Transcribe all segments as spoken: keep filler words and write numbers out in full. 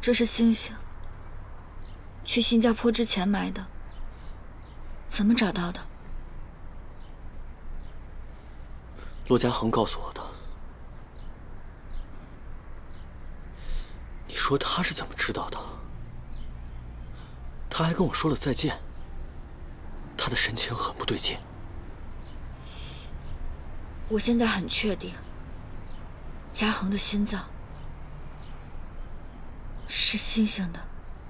这是星星。去新加坡之前买的，怎么找到的？ 骆家恒告诉我的。你说他是怎么知道的？他还跟我说了再见。他的神情很不对劲。 我现在很确定，嘉恒的心脏是星星的。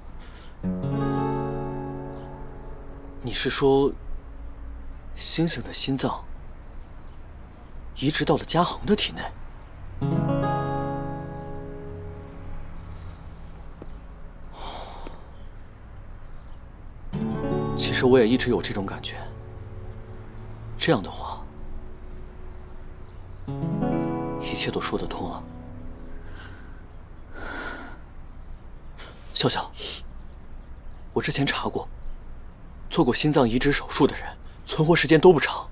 你是说，星星的心脏移植到了嘉恒的体内？其实我也一直有这种感觉。这样的话，一切都说得通了。笑笑，我之前查过，做过心脏移植手术的人，存活时间都不长。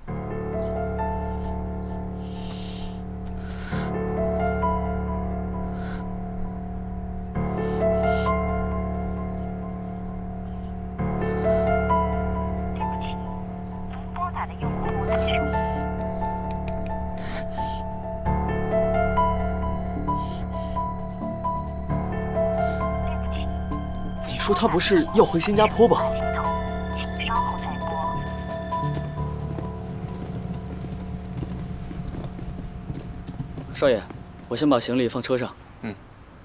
你说他不是要回新加坡吧？ 请稍后再拨。 少爷，我先把行李放车上。 嗯。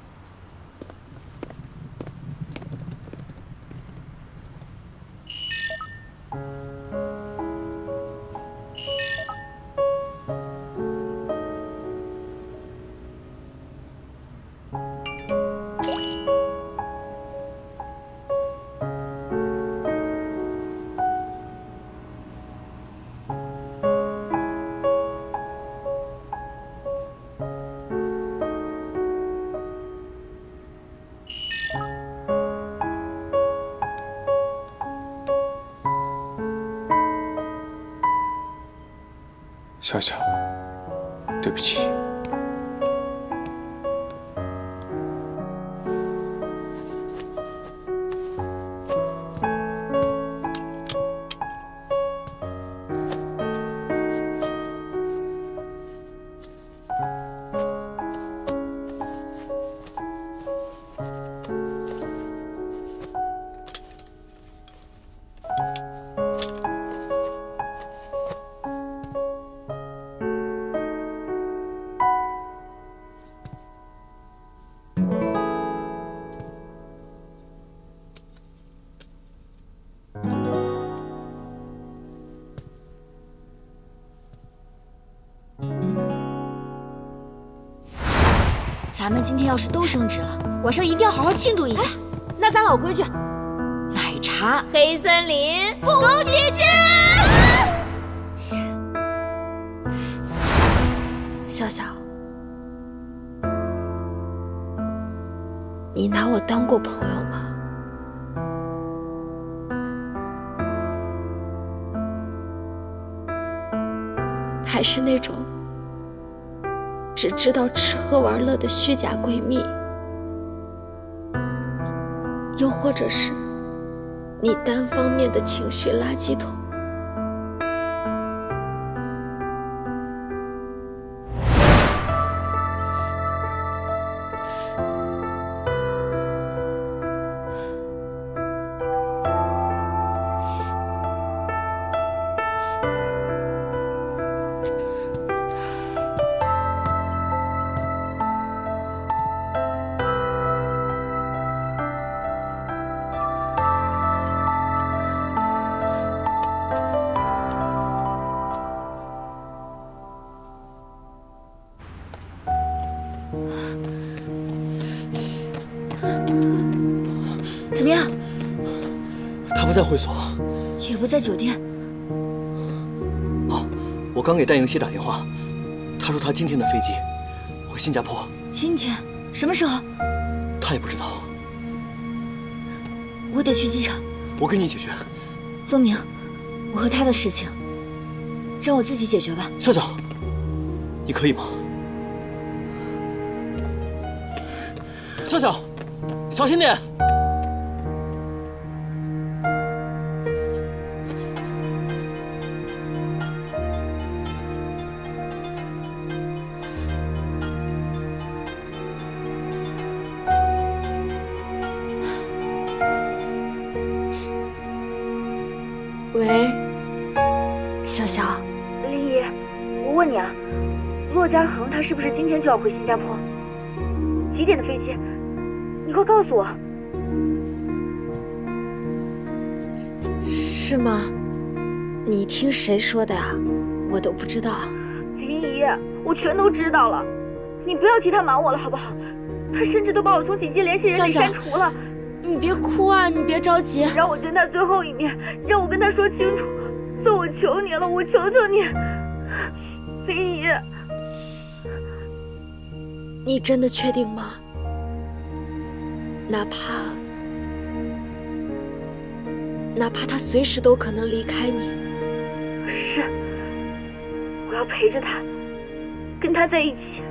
笑笑，对不起。 咱们今天要是都升职了，晚上一定要好好庆祝一下。哎、那咱老规矩，奶茶黑森林枸杞君。 笑笑，你拿我当过朋友吗？还是那种只知道吃喝玩乐的虚假闺蜜？又或者是你单方面的情绪垃圾桶？ 怎么样？ 他不在会所， 也不在酒店。 哦，我刚给戴莹希打电话，他说他今天的飞机回新加坡。 今天？什么时候？ 他也不知道。 我得去机场。 我跟你一起去。 风鸣，我和他的事情，让我自己解决吧。 笑笑，你可以吗？笑笑。 小心点。 喂，笑笑。 林姨，我问你啊，骆家恒他是不是今天就要回新加坡？几点的飞机？你快告诉我。 是吗？你听谁说的啊？我都不知道。 林姨，我全都知道了，你不要替他瞒我了好不好？他甚至都把我从紧急联系人里删除了。 你别哭啊，你别着急。 让我见他最后一面，让我跟他说清楚。算我求你了，我求求你，林姨。 你真的确定吗？哪怕哪怕他随时都可能离开你。 是，我要陪着他，跟他在一起。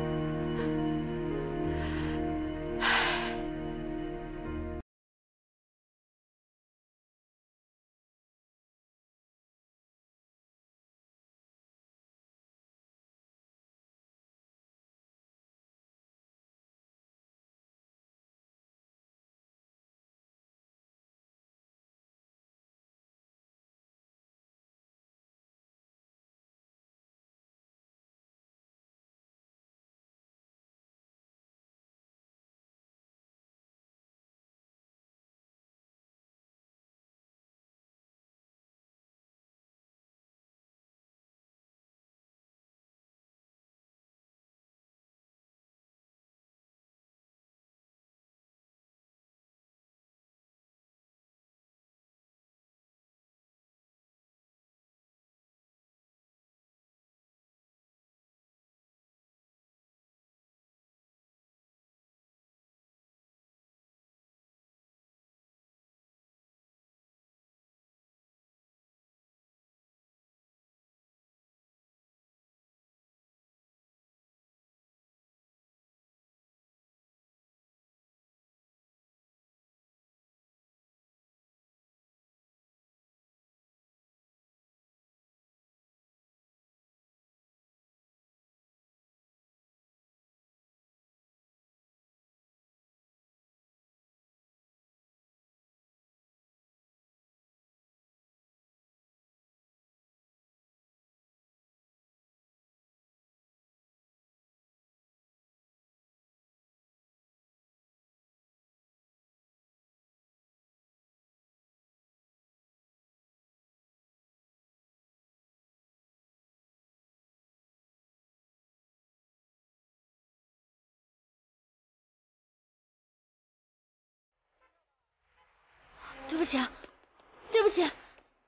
对不起啊，对不起。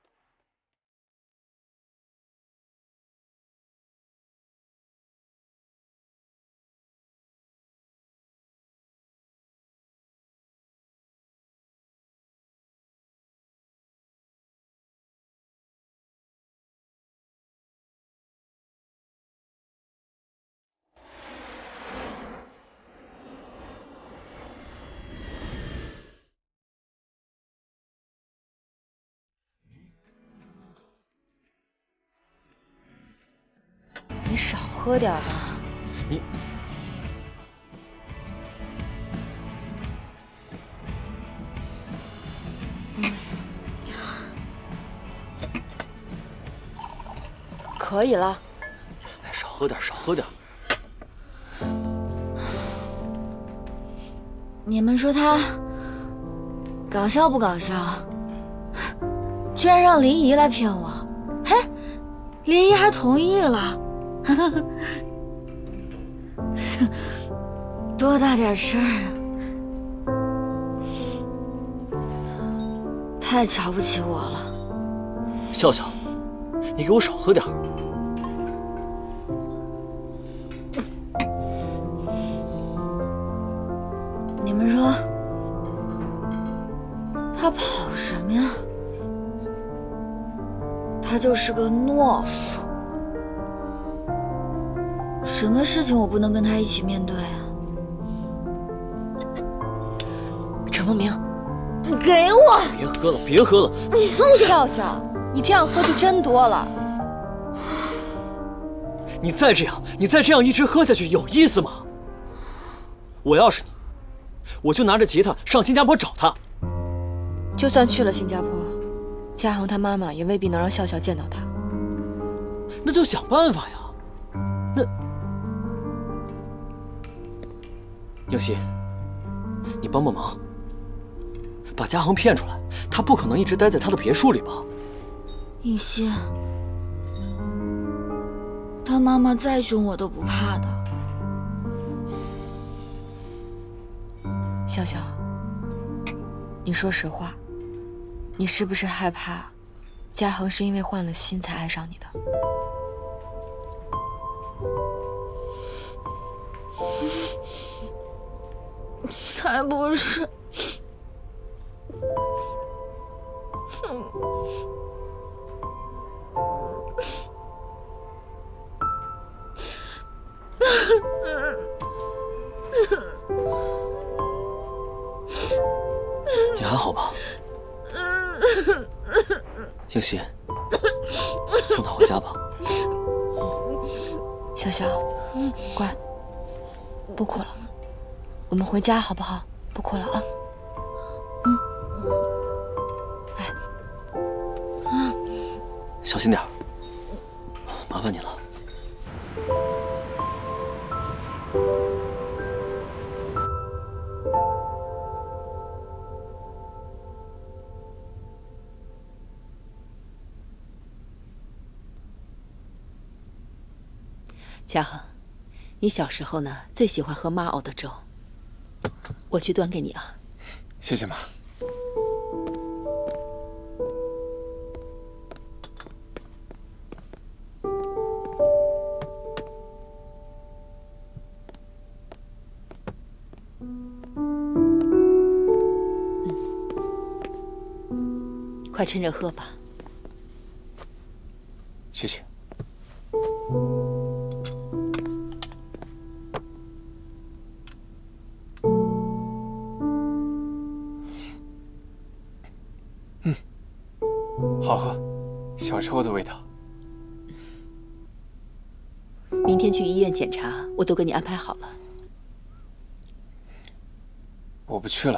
你少喝点吧。 你。 嗯。可以了。 哎，少喝点，少喝点。 你们说他搞笑不搞笑？居然让林姨来骗我，嘿，林姨还同意了。多大点事儿啊！太瞧不起我了。 笑笑，你给我少喝点。 你们说他跑什么呀？他就是个懦夫。什么事情我不能跟他一起面对啊？ 沈风明， 给我！ 别喝了，别喝了！ 你松手！ 笑笑，你这样喝就真多了。 你再这样，你再这样一直喝下去，有意思吗？我要是你，我就拿着吉他上新加坡找他。 就算去了新加坡，嘉恒他妈妈也未必能让笑笑见到他。 那就想办法呀。那应希，你帮帮忙，把嘉恒骗出来。他不可能一直待在他的别墅里吧？ 应希，他妈妈再凶我都不怕的。 笑笑，你说实话，你是不是害怕嘉恒是因为换了心才爱上你的？ 才不是。 你还好吧？应希，送他回家吧。 笑笑，乖，不哭了，我们回家好不好？不哭了啊。嗯，来， 小心点儿，麻烦你了。 嘉恒，你小时候呢最喜欢喝妈熬的粥，我去端给你啊。 谢谢妈。 嗯，快趁热喝吧。 谢谢。嗯，好喝，小时候的味道。 明天去医院检查，我都给你安排好了。 我不去了。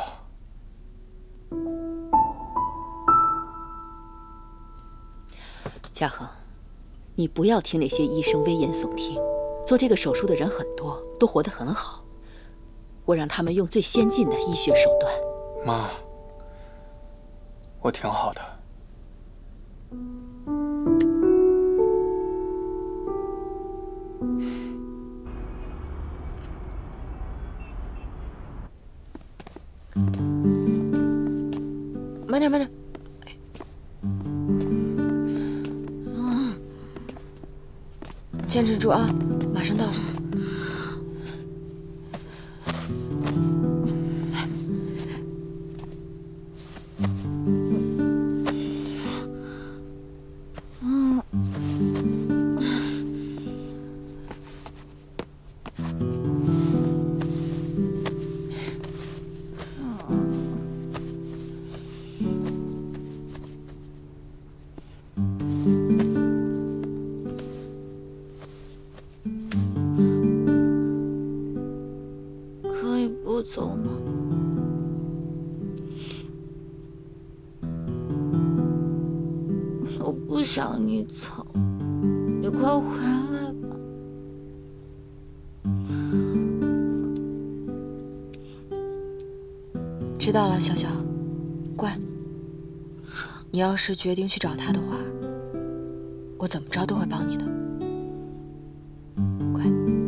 嘉恒，你不要听那些医生危言耸听，做这个手术的人很多，都活得很好。我让他们用最先进的医学手段。 妈，我挺好的。 慢点，慢点。坚持住啊，马上到了。 走吗？我不想你走，你快回来吧。 知道了，小小，乖。你要是决定去找他的话，我怎么着都会帮你的。乖。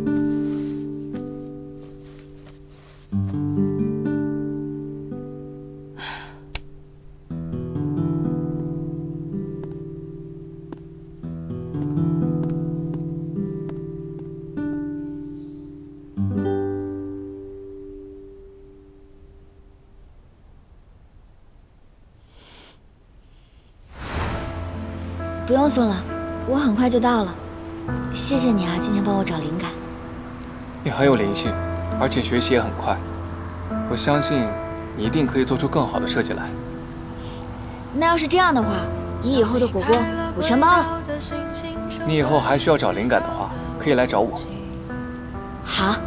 不用送了，我很快就到了。谢谢你啊，今天帮我找灵感。 你很有灵性，而且学习也很快。我相信你一定可以做出更好的设计来。 那要是这样的话，你以后的火锅我全包了。 你以后还需要找灵感的话，可以来找我。 好，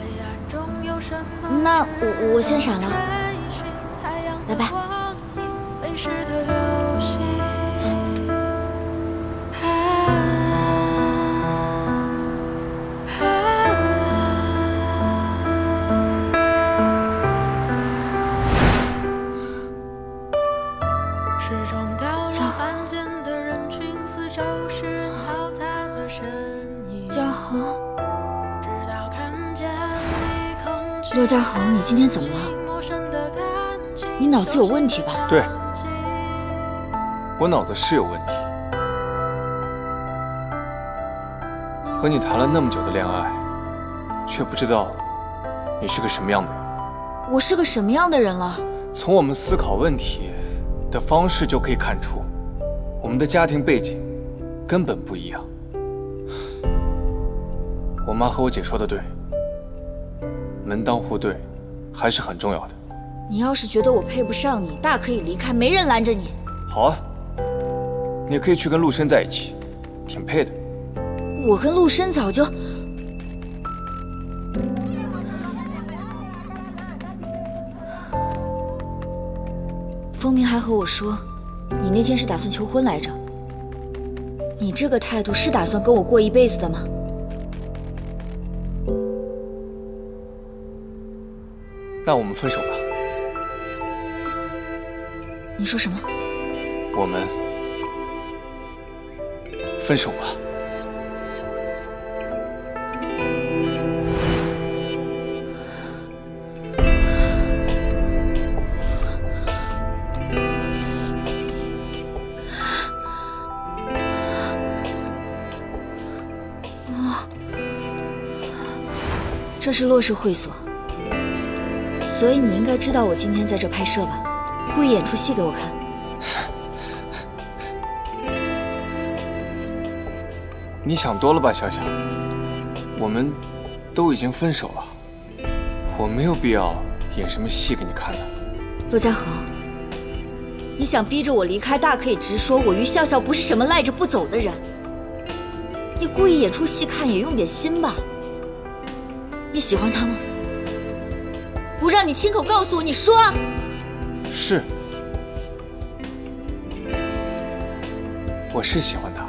那我我先闪了，拜拜。骆家恒，你今天怎么了？你脑子有问题吧？ 对，我脑子是有问题。和你谈了那么久的恋爱，却不知道你是个什么样的人。 我是个什么样的人了？ 从我们思考问题的方式就可以看出，我们的家庭背景根本不一样。我妈和我姐说的对。门当户对还是很重要的。 你要是觉得我配不上你，大可以离开，没人拦着你。 好啊，你也可以去跟陆深在一起，挺配的。 我跟陆深早就……风鸣还和我说，你那天是打算求婚来着。你这个态度是打算跟我过一辈子的吗？ 那我们分手吧。 你说什么？ 我们分手吧。 这是洛氏会所。所以你应该知道我今天在这拍摄吧？故意演出戏给我看。 你想多了吧，小小。我们都已经分手了，我没有必要演什么戏给你看的。 骆家恒，你想逼着我离开，大可以直说。我于笑笑不是什么赖着不走的人。你故意演出戏看也用点心吧。你喜欢他吗？不让你亲口告诉我，你说啊！ 是，我是喜欢他。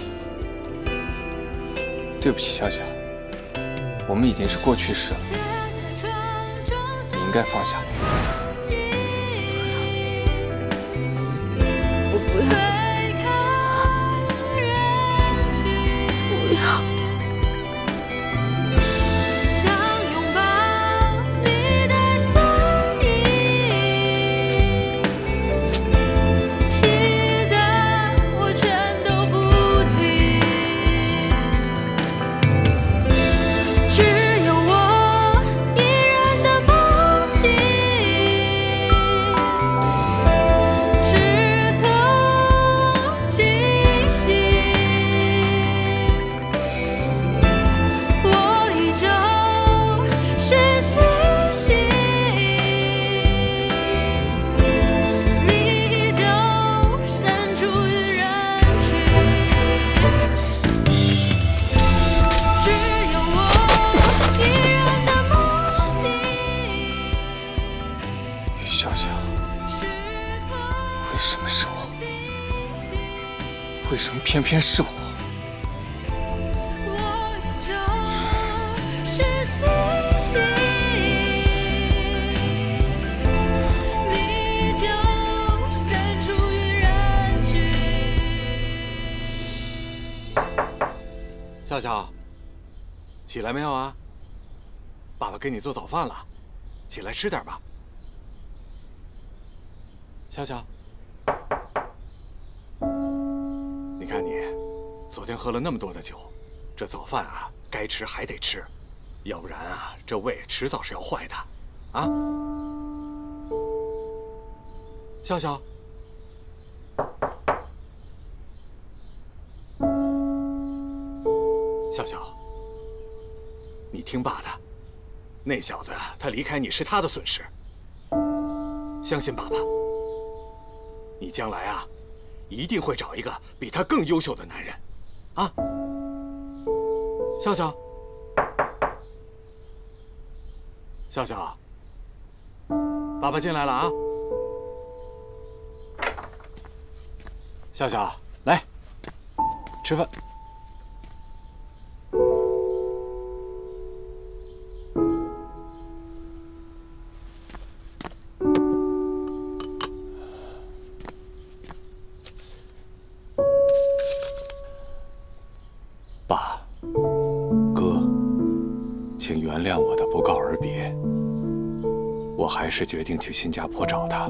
对不起，小小，我们已经是过去式了，你应该放下。 我不要，不要。 为什么偏偏是我？ 笑笑，起来没有啊？爸爸给你做早饭了，起来吃点吧。笑笑。 你看你，昨天喝了那么多的酒，这早饭啊，该吃还得吃，要不然啊，这胃迟早是要坏的，啊！笑笑，笑笑，你听爸的，那小子他离开你是他的损失， 相信爸爸，你将来啊，一定会找一个比他更优秀的男人，啊！笑笑，笑笑，爸爸进来了啊！笑笑，来，吃饭。爸，哥，请原谅我的不告而别。我还是决定去新加坡找他。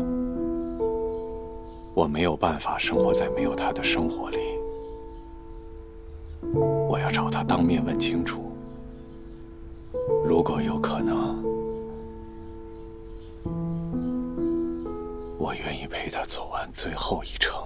我没有办法生活在没有他的生活里。我要找他当面问清楚。如果有可能，我愿意陪他走完最后一程。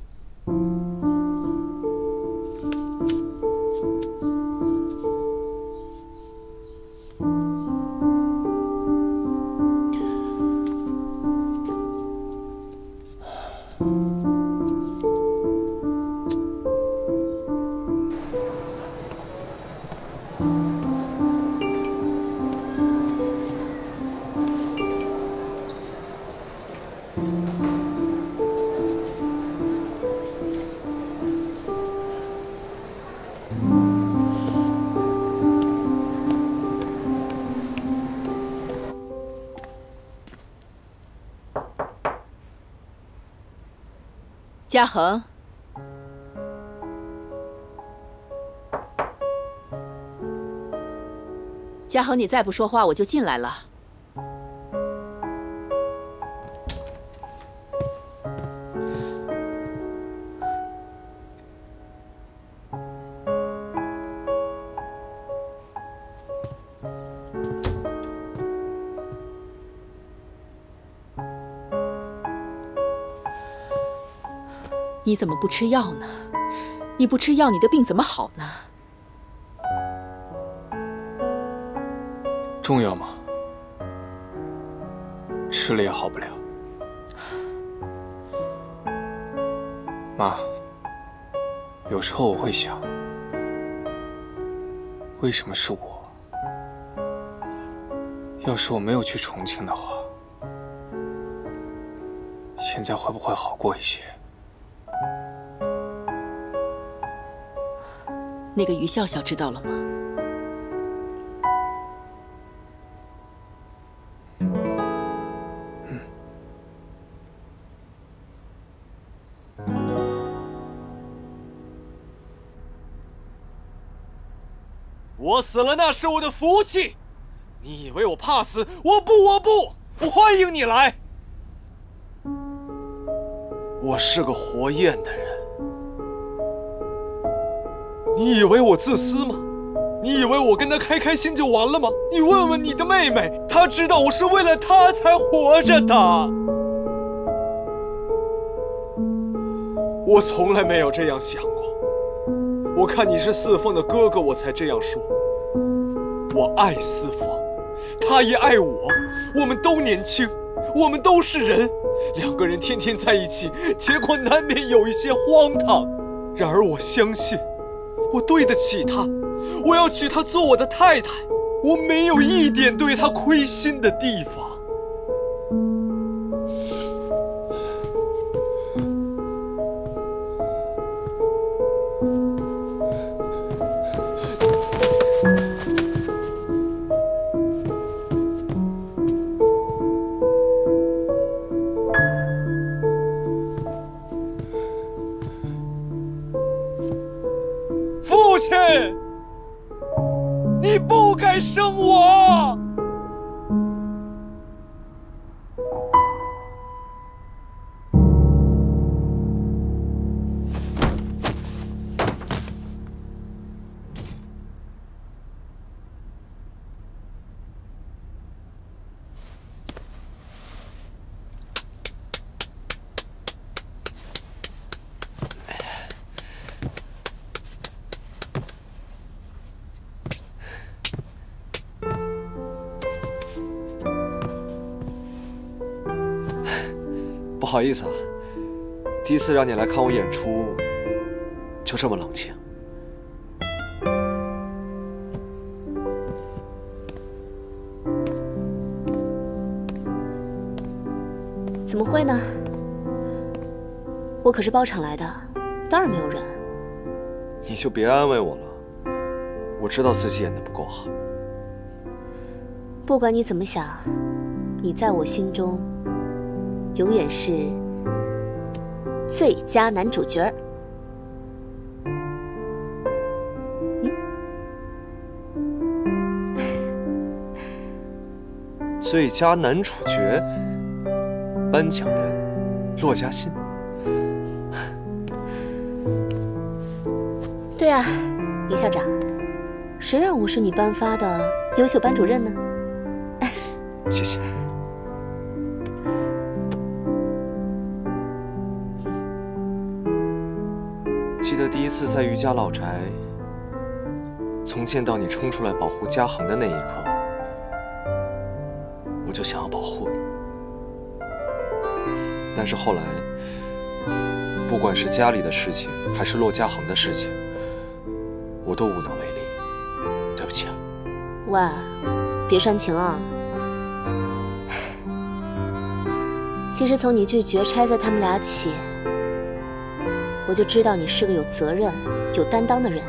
嘉恒，嘉恒，你再不说话，我就进来了。你怎么不吃药呢？你不吃药，你的病怎么好呢？ 重要吗？吃了也好不了。妈，有时候我会想，为什么是我？要是我没有去重庆的话，现在会不会好过一些？ 那个于笑笑知道了吗？ 嗯。 我死了，那是我的福气。你以为我怕死？我不，我不，我欢迎你来。我是个活厌的人。你以为我自私吗？你以为我跟他开开心就完了吗？你问问你的妹妹，她知道我是为了她才活着的。我从来没有这样想过。我看你是四凤的哥哥，我才这样说。我爱四凤，她也爱我，我们都年轻，我们都是人，两个人天天在一起，结果难免有一些荒唐。然而我相信。我对得起她，我要娶她做我的太太，我没有一点对她亏心的地方。父亲，你不该生我。 好意思啊，第一次让你来看我演出，就这么冷清。 怎么会呢？我可是包场来的，当然没有人。 你就别安慰我了，我知道自己演得不够好。 不管你怎么想，你在我心中永远是最佳男主角。 最佳男主角，颁奖人骆嘉欣。 对啊，于校长，谁让我是你颁发的优秀班主任呢？ 谢谢。记得第一次在余家老宅，从见到你冲出来保护嘉恒的那一刻，我就想要保护你。但是后来，不管是家里的事情，还是骆嘉恒的事情，我都无能为力。对不起啊。 喂，别煽情啊。其实从你拒绝拆散他们俩起，我就知道你是个有责任、有担当的人，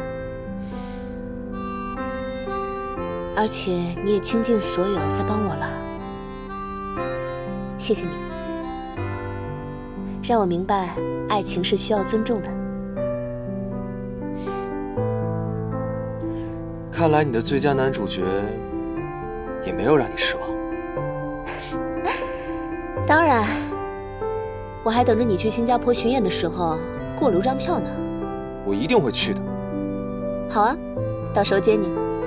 而且你也倾尽所有在帮我了。谢谢你，让我明白爱情是需要尊重的。 看来你的最佳男主角也没有让你失望。 当然，我还等着你去新加坡巡演的时候给我留张票呢。 我一定会去的。 好啊，到时候接你。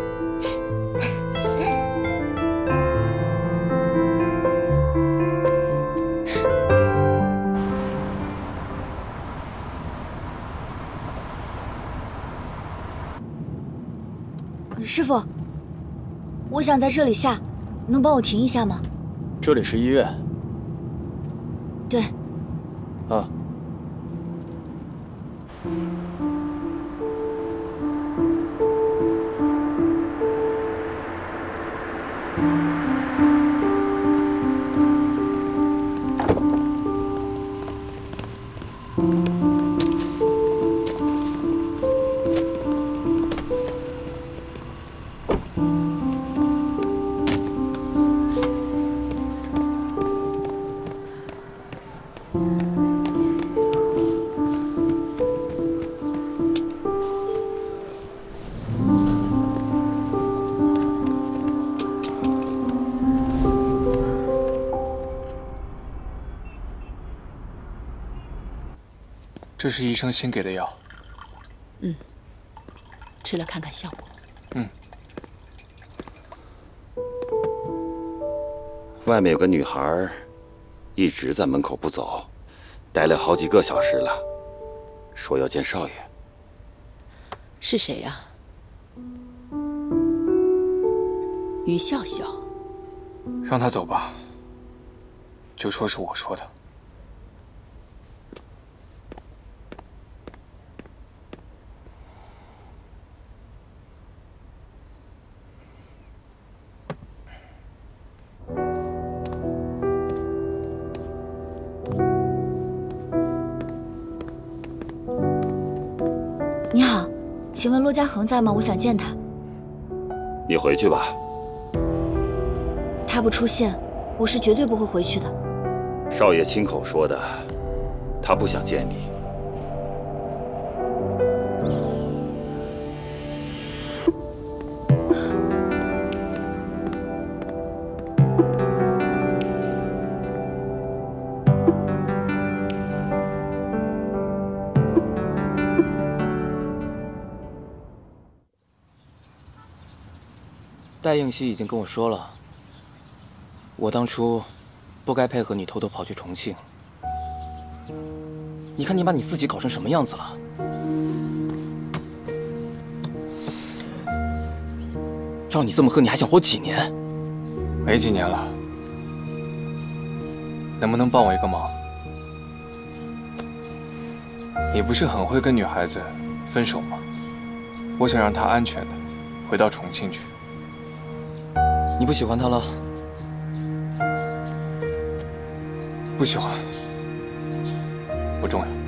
师傅，我想在这里下，能帮我停一下吗？ 这里是医院。 对。 啊。 这是医生新给的药。 嗯，吃了看看效果。 嗯。 外面有个女孩，一直在门口不走，待了好几个小时了，说要见少爷。 是谁呀？于笑笑。 让他走吧，就说是我说的。 你好，请问骆嘉恒在吗？我想见他。 你回去吧。 他不出现，我是绝对不会回去的。 少爷亲口说的，他不想见你。 戴应希已经跟我说了，我当初不该配合你偷偷跑去重庆。你看你把你自己搞成什么样子了？照你这么喝，你还想活几年？ 没几年了。能不能帮我一个忙？ 你不是很会跟女孩子分手吗？我想让她安全的回到重庆去。 你不喜欢他了？ 不喜欢，不重要。